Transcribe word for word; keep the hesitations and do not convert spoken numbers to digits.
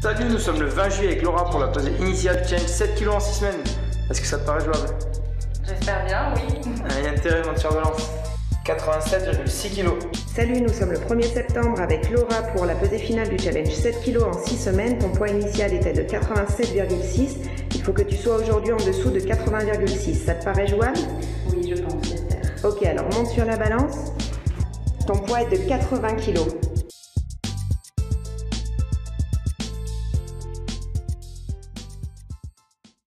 Salut, nous sommes le vingt juillet avec Laura pour la pesée initiale du challenge sept kilos en six semaines. Est-ce que ça te paraît jouable? J'espère bien, oui. Il y a intérêt de monter sur balance. quatre-vingt-sept virgule six kilos. Salut, nous sommes le premier septembre avec Laura pour la pesée finale du challenge sept kilos en six semaines. Ton poids initial était de quatre-vingt-sept virgule six. Il faut que tu sois aujourd'hui en dessous de quatre-vingts virgule six. Ça te paraît jouable? Oui, je pense, j'espère. Ok, alors monte sur la balance. Ton poids est de quatre-vingts kilos.